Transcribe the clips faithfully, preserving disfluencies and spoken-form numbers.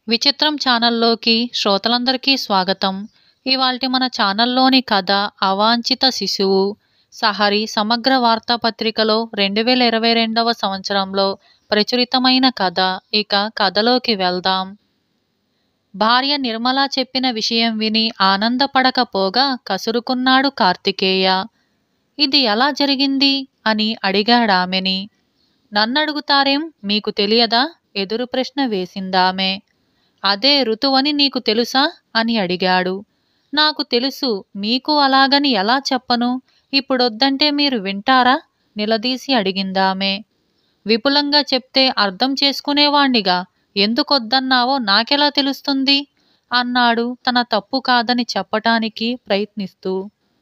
విచిత్రం ఛానల్లోకి శ్రోతలందరికీ స్వాగతం. ఇవాల్టి మన ఛానల్లోని కథ అవాంఛిత శిశువు. సహరి సమగ్ర వార్తాపత్రికలో రెండు వేల ఇరవై రెండవ సంవత్సరంలో ప్రచురితమైన కథ. ఇక కథలోకి వెళ్దాం. భార్య నిర్మల చెప్పిన విషయం విని ఆనందపడకపోగా కసురుకున్నాడు కార్తికేయ. ఇది ఎలా జరిగింది అని అడిగాడామెని. నన్నడుగుతారేం, మీకు తెలియదా? ఎదురు ప్రశ్న వేసిందామె. అదే ఋతువని నీకు తెలుసా అని అడిగాడు. నాకు తెలుసు, మీకు అలాగని ఎలా చెప్పను? ఇప్పుడొద్దంటే మీరు వింటారా? నిలదీసి అడిగిందామె. విపులంగా చెప్తే అర్థం చేసుకునేవాణ్ణిగా, ఎందుకొద్దన్నావో నాకెలా తెలుస్తుంది అన్నాడు తన తప్పు కాదని చెప్పటానికి ప్రయత్నిస్తూ.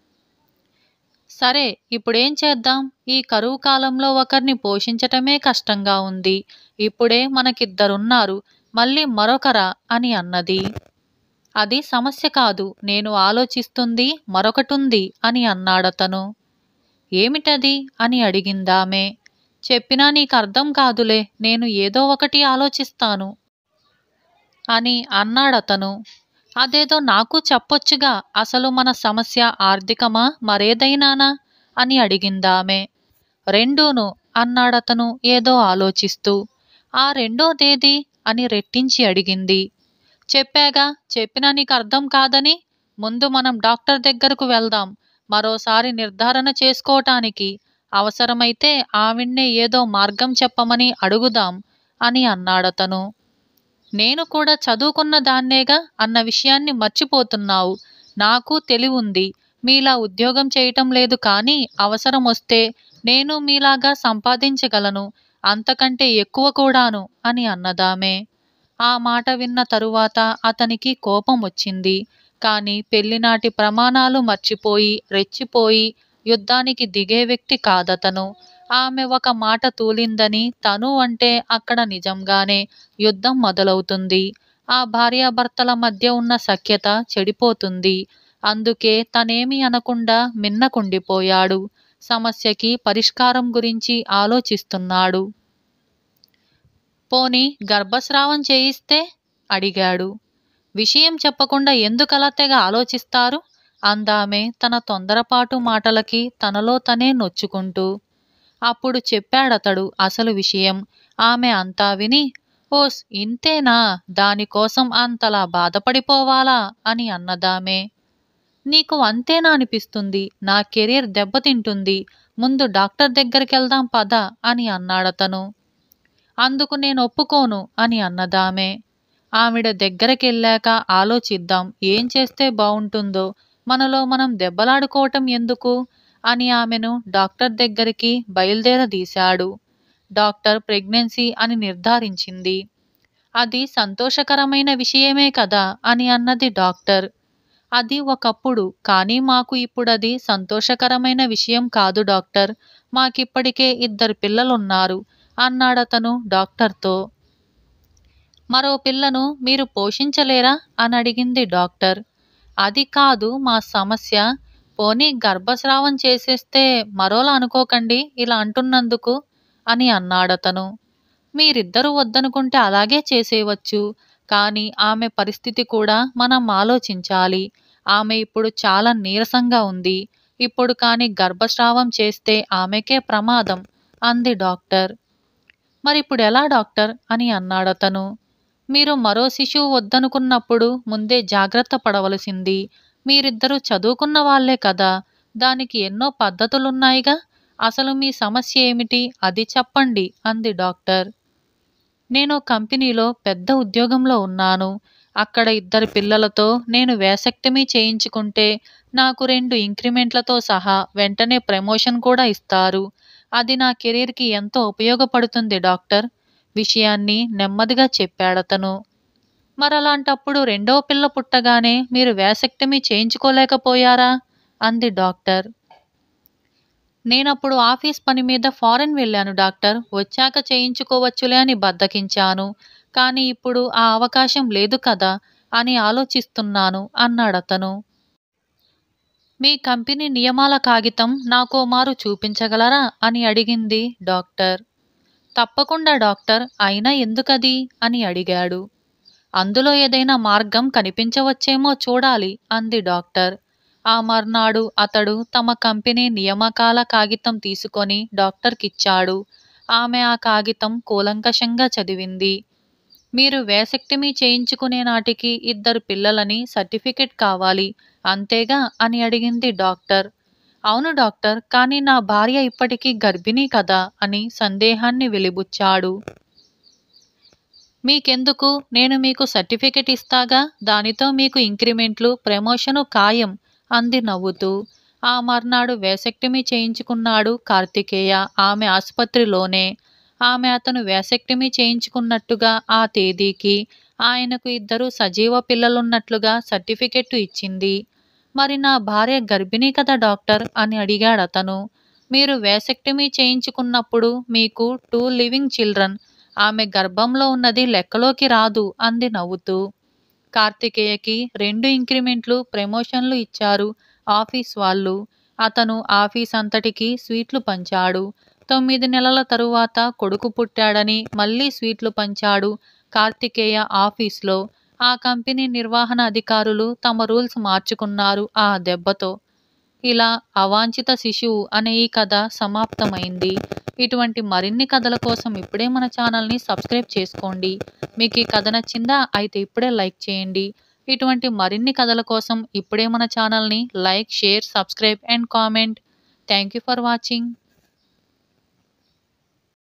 సరే, ఇప్పుడేం చేద్దాం? ఈ కరువు కాలంలో ఒకరిని పోషించటమే కష్టంగా ఉంది. ఇప్పుడే మనకిద్దరున్నారు, మళ్ళీ మరొకరా అని అన్నది. అది సమస్య కాదు, నేను ఆలోచిస్తుంది మరొకటుంది అని అన్నాడతను. ఏమిటది అని అడిగిందామె. చెప్పినా నీకు అర్థం కాదులే, నేను ఏదో ఒకటి ఆలోచిస్తాను అని అన్నాడతను. అదేదో నాకు చెప్పొచ్చుగా, అసలు మన సమస్య ఆర్థికమా మరేదైనానా అని అడిగిందామె. రెండూను అన్నాడతను ఏదో ఆలోచిస్తూ. ఆ రెండోదేది అని రెట్టించి అడిగింది. చెప్పాగా, చెప్పినా నీకు అర్థం కాదని. ముందు మనం డాక్టర్ దగ్గరకు వెళ్దాం, మరోసారి నిర్ధారణ చేసుకోవటానికి. అవసరమైతే ఆవిడ్నే ఏదో మార్గం చెప్పమని అడుగుదాం అని అన్నాడతను. నేను కూడా చదువుకున్న దాన్నేగా అన్న విషయాన్ని మర్చిపోతున్నావు. నాకు తెలివుంది, మీలా ఉద్యోగం చేయటం లేదు, కానీ అవసరం వస్తే నేను మీలాగా సంపాదించగలను, అంతకంటే ఎక్కువ కూడాను అని అన్నదామె. ఆ మాట విన్న తరువాత అతనికి కోపం వచ్చింది. కానీ పెళ్లినాటి ప్రమాణాలు మర్చిపోయి రెచ్చిపోయి యుద్ధానికి దిగే వ్యక్తి కాదతను. ఆమె ఒక మాట తూలిందని తను అంటే అక్కడ నిజంగానే యుద్ధం మొదలవుతుంది. ఆ భార్యాభర్తల మధ్య ఉన్న సఖ్యత చెడిపోతుంది. అందుకే తనేమీ అనకుండా మిన్నకుండిపోయాడు. సమస్యకి పరిష్కారం గురించి ఆలోచిస్తున్నాడు. పోనీ గర్భస్రావం చేయిస్తే అడిగాడు. విషయం చెప్పకుండా ఎందుకలా తెగ ఆలోచిస్తారు అందామె తన తొందరపాటు మాటలకి తనలో తనే నొచ్చుకుంటూ. అప్పుడు చెప్పాడతడు అసలు విషయం. ఆమె అంతా విని, ఓస్ ఇంతేనా, దానికోసం అంతలా బాధపడిపోవాలా అని అన్నదామె. నీకు అంతేనా అనిపిస్తుంది? నా కెరీర్ దెబ్బతింటుంది, ముందు డాక్టర్ దగ్గరికెళ్దాం పద అని అన్నాడతను. అందుకు నేను ఒప్పుకోను అని అన్నదామె. ఆవిడ దగ్గరకెళ్ళాక ఆలోచిద్దాం, ఏం చేస్తే బావుంటుందో, మనలో మనం దెబ్బలాడుకోవటం ఎందుకు అని ఆమెను డాక్టర్ దగ్గరికి బయలుదేరదీశాడు. డాక్టర్ ప్రెగ్నెన్సీ అని నిర్ధారించింది. అది సంతోషకరమైన విషయమే కదా అని అన్నది డాక్టర్. అది ఒకప్పుడు, కానీ మాకు ఇప్పుడది సంతోషకరమైన విషయం కాదు డాక్టర్. మాకిప్పటికే ఇద్దరు పిల్లలున్నారు అన్నాడతను డాక్టర్తో. మరో పిల్లను మీరు పోషించలేరా అని అడిగింది డాక్టర్. అది కాదు మా సమస్య. పోనీ గర్భస్రావం చేసేస్తే మరోలా అనుకోకండి ఇలా అంటున్నందుకు అని అన్నాడతను. మీరిద్దరూ వద్దనుకుంటే అలాగే చేసేయవచ్చు, కానీ ఆమె పరిస్థితి కూడా మనం ఆలోచించాలి. ఆమె ఇప్పుడు చాలా నీరసంగా ఉంది. ఇప్పుడు కానీ గర్భస్రావం చేస్తే ఆమెకే ప్రమాదం అంది డాక్టర్. మరిప్పుడు ఎలా డాక్టర్ అని అన్నాడతను. మీరు మరో శిశువు వద్దనుకున్నప్పుడు ముందే జాగ్రత్త పడవలసింది. మీరిద్దరూ చదువుకున్న వాళ్లే కదా, దానికి ఎన్నో పద్ధతులున్నాయిగా. అసలు మీ సమస్య ఏమిటి అది చెప్పండి అంది డాక్టర్. నేను కంపెనీలో పెద్ద ఉద్యోగంలో ఉన్నాను. అక్కడ ఇద్దరు పిల్లలతో నేను వేసెక్టమీ చేయించుకుంటే నాకు రెండు ఇంక్రిమెంట్లతో సహా వెంటనే ప్రమోషన్ కూడా ఇస్తారు. అది నా కెరీర్కి ఎంతో ఉపయోగపడుతుంది డాక్టర్. విషయాన్ని నెమ్మదిగా చెప్పాడతను. మరలాంటప్పుడు రెండో పిల్ల పుట్టగానే మీరు వేసెక్టమీ చేయించుకోలేకపోయారా అంది డాక్టర్. నేనప్పుడు ఆఫీస్ పని మీద ఫారెన్ వెళ్ళాను డాక్టర్. వచ్చాక చేయించుకోవచ్చులే అని బద్దకించాను. కానీ ఇప్పుడు ఆ అవకాశం లేదు కదా అని ఆలోచిస్తున్నాను అన్నాడతను. మీ కంపెనీ నియమాల కాగితం నాకో మారు చూపించగలరా అని అడిగింది డాక్టర్. తప్పకుండా డాక్టర్, అయినా ఎందుకది అని అడిగాడు. అందులో ఏదైనా మార్గం కనిపించవచ్చేమో చూడాలి అంది డాక్టర్. ఆ మర్నాడు అతడు తమ కంపెనీ నియామకాల కాగితం తీసుకొని డాక్టర్కిచ్చాడు. ఆమె ఆ కాగితం కూలంకషంగా చదివింది. మీరు వేసెక్టమీ చేయించుకునే నాటికి ఇద్దరు పిల్లలని సర్టిఫికెట్ కావాలి అంతేగా అని అడిగింది డాక్టర్. అవును డాక్టర్, కానీ నా భార్య ఇప్పటికీ గర్భిణీ కదా అని సందేహాన్ని వెలిబుచ్చాడు. మీకెందుకు, నేను మీకు సర్టిఫికెట్ ఇస్తాగా, దానితో మీకు ఇంక్రిమెంట్లు ప్రమోషను ఖాయం అంది నవ్వుతూ. ఆ మర్నాడు వేసెక్టమీ చేయించుకున్నాడు కార్తికేయ ఆమె ఆసుపత్రిలోనే. ఆమె అతను వేసెక్టమీ చేయించుకున్నట్టుగా ఆ తేదీకి ఆయనకు ఇద్దరు సజీవ పిల్లలున్నట్లుగా సర్టిఫికెట్టు ఇచ్చింది. మరి నా భార్య గర్భిణీ కదా డాక్టర్ అని అడిగాడతను. మీరు వేసెక్టమీ చేయించుకున్నప్పుడు మీకు టూ లివింగ్ చిల్డ్రన్, ఆమె గర్భంలో ఉన్నది లెక్కలోకి రాదు అంది నవ్వుతూ. కార్తికేయకి రెండు ఇంక్రిమెంట్లు ప్రమోషన్లు ఇచ్చారు ఆఫీస్ వాళ్ళు. అతను ఆఫీస్ అంతటికి స్వీట్లు పంచాడు. తొమ్మిది నెలల తరువాత కొడుకు పుట్టాడని మళ్ళీ స్వీట్లు పంచాడు కార్తికేయ ఆఫీస్లో. ఆ కంపెనీ నిర్వహణ అధికారులు తమ రూల్స్ మార్చుకున్నారు ఆ దెబ్బతో. ఇలా అవాంఛిత శిశువు అనే ఈ కథ సమాప్తమైంది. ఇటువంటి మరిన్ని కథల కోసం ఇప్పుడే మన ఛానల్ని సబ్స్క్రైబ్ చేసుకోండి. మీకు ఈ కథ నచ్చిందా? అయితే ఇప్పుడే లైక్ చేయండి. ఇటువంటి మరిన్ని కథల కోసం ఇప్పుడే మన ఛానల్ని like, share, subscribe and comment. Thank you for watching.